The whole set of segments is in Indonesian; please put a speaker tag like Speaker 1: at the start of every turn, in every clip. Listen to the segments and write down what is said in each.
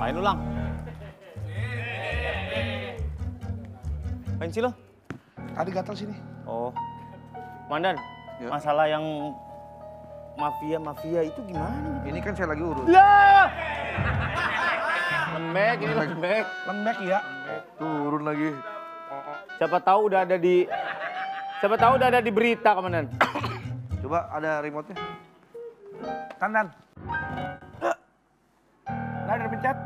Speaker 1: Ngapain lu, Lang? Ngapain sih lo?
Speaker 2: Tadi gatal sini.
Speaker 1: Oh. Mandan,
Speaker 2: Ya.
Speaker 1: masalah yang mafia itu gimana?
Speaker 3: Ini kan saya lagi urus.
Speaker 1: Lah! Lembek, ini lembek.
Speaker 2: Lembek ya.
Speaker 3: Turun lagi.
Speaker 1: Siapa tahu udah ada di berita, Komandan.
Speaker 3: Coba ada remote-nya.
Speaker 2: Tandan. Nah, udah pencet.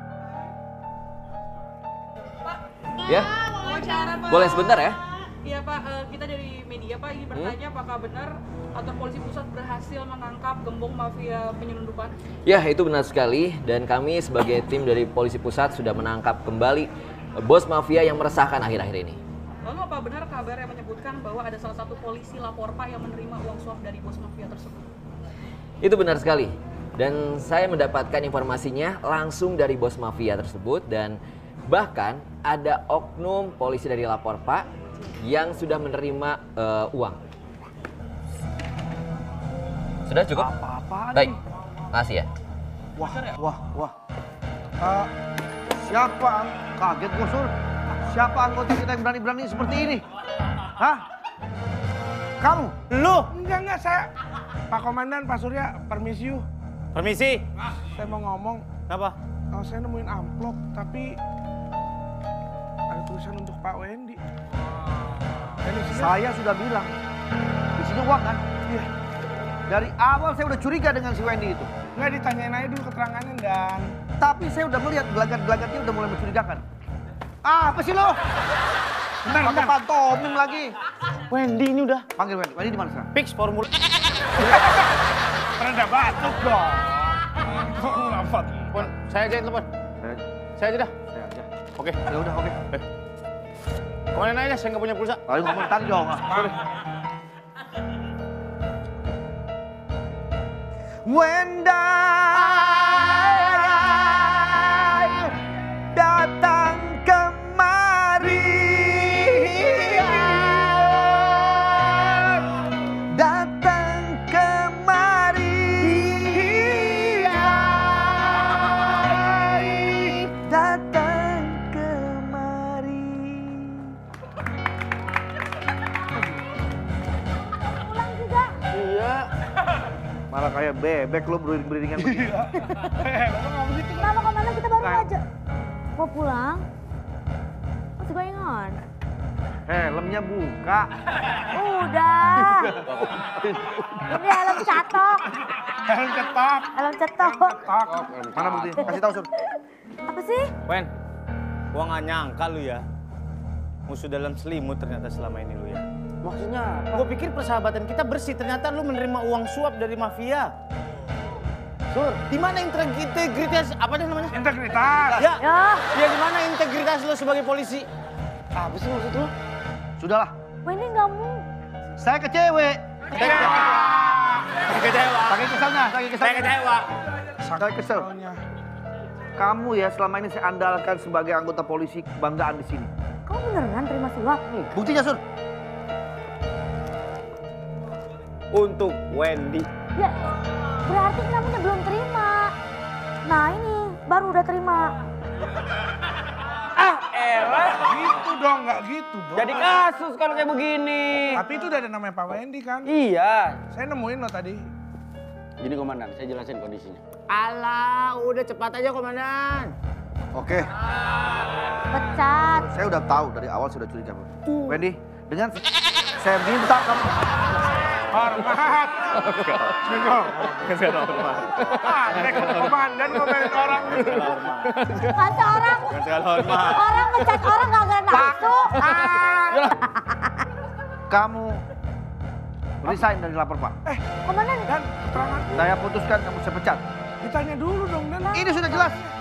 Speaker 4: Ya,
Speaker 5: Wawancara, Pak.
Speaker 4: boleh sebentar ya?
Speaker 5: Iya Pak, kita dari media Pak ingin bertanya apakah benar kantor polisi pusat berhasil menangkap gembong mafia penyelundupan?
Speaker 4: Ya, itu benar sekali. Dan kami sebagai tim dari polisi pusat sudah menangkap kembali bos mafia yang meresahkan akhir-akhir ini.
Speaker 5: Lalu apa benar kabar yang menyebutkan bahwa ada salah satu polisi lapor Pak yang menerima uang suap dari bos mafia tersebut?
Speaker 4: Itu benar sekali. Dan saya mendapatkan informasinya langsung dari bos mafia tersebut. Dan bahkan ada oknum polisi dari lapor Pak yang sudah menerima uang. Sudah cukup?
Speaker 3: Apa-apaan
Speaker 4: Baik,
Speaker 3: nih?
Speaker 4: makasih ya.
Speaker 3: Wah. Siapa? Kaget gue, Sur. Siapa anggota kita yang berani-berani seperti ini? Hah? Kamu?
Speaker 1: Lu!
Speaker 2: Enggak, saya. Pak Komandan, Pak Surya, permisi yuk.
Speaker 1: Permisi.
Speaker 2: Saya mau ngomong,
Speaker 1: Kenapa?
Speaker 2: saya nemuin amplop, tapi ada tulisan untuk Pak Wendy. Dan isinya,
Speaker 3: Saya sudah bilang. Di sini uang kan?
Speaker 2: iya.
Speaker 3: Dari awal saya udah curiga dengan si Wendy itu.
Speaker 2: Nggak ditanyain aja dulu keterangannya dan...
Speaker 3: Tapi saya udah melihat gelagat-gelagatnya udah mulai mencurigakan. Apa sih lo?
Speaker 2: Bentar.
Speaker 3: Pakai pantomim lagi.
Speaker 1: Wendy ini udah
Speaker 3: Panggil Wendy. Wendy di mana sekarang?
Speaker 1: fix formula.
Speaker 2: Pernah batuk dong. Kok ngapot?
Speaker 1: Pon, saya aja yang telepon. Saya aja dah.
Speaker 3: Saya aja.
Speaker 1: Oke.
Speaker 3: Ya udah, oke.
Speaker 1: Kemana aja, saya nggak punya pulsa.
Speaker 3: Lalu ngomong tadi dong. Wenda datang kemari, datang kemari, datang kemari.
Speaker 6: Pulang juga.
Speaker 1: Iya.
Speaker 3: Malah kayak bebek lo beriring-beriringan begini.
Speaker 2: Lo ngomong gitu kan?
Speaker 6: Kenapa Komandan kita baru aja? Mau pulang? Masih goyengan?
Speaker 3: Helmnya buka.
Speaker 6: Udah. Ini helm catok.
Speaker 2: Helm cetok.
Speaker 6: Helm cetok.
Speaker 3: Mana bukti? Kasih tahu, Sur.
Speaker 6: Apa sih?
Speaker 1: Wen, gua nggak nyangka lu ya. Musuh dalam selimut ternyata selama ini lu ya.
Speaker 4: Maksudnya apa?
Speaker 1: Gua pikir persahabatan kita bersih, ternyata lu menerima uang suap dari mafia. Sur, di mana integritas, apa sih namanya?
Speaker 2: Integritas.
Speaker 1: Ya,
Speaker 6: Ya.
Speaker 1: ya di mana integritas lu sebagai polisi?
Speaker 3: Apa sih maksud lu? Sudahlah,
Speaker 6: Wah ini nggak mau.
Speaker 3: saya kecewe.
Speaker 1: Kecewa.
Speaker 3: Saking keselnya, saking
Speaker 1: Saya
Speaker 3: keselnya.
Speaker 1: kecewa.
Speaker 3: Saya kesel. Kamu ya selama ini saya andalkan sebagai anggota polisi kebanggaan di sini.
Speaker 6: Kamu beneran terima suap?
Speaker 3: Buktinya, Sur.
Speaker 1: Untuk Wendy.
Speaker 6: Ya, berarti namanya belum terima. Nah ini, baru udah terima.
Speaker 2: Gitu dong, nggak gitu dong.
Speaker 1: Jadi kasus kalau kayak begini.
Speaker 2: Tapi itu udah ada namanya Pak Wendy kan?
Speaker 1: Iya.
Speaker 2: Saya nemuin lo tadi.
Speaker 7: Gini Komandan, saya jelasin kondisinya.
Speaker 1: Alah, udah cepat aja Komandan.
Speaker 3: Oke,
Speaker 6: Pecat.
Speaker 3: saya udah tahu dari awal sudah curiga. Wendy, dengan saya minta kamu.
Speaker 2: Hormat. Bingung. Ada komandan ngomelin orang.
Speaker 6: Masa orang ngecat orang gak ada nafsu.
Speaker 3: Kamu resign dari lapor, Pak.
Speaker 6: Komandan,
Speaker 2: Dan keterangan
Speaker 3: Saya putuskan kamu saya pecat.
Speaker 2: ditanya dulu dong, Dan.
Speaker 3: Ini sudah jelas.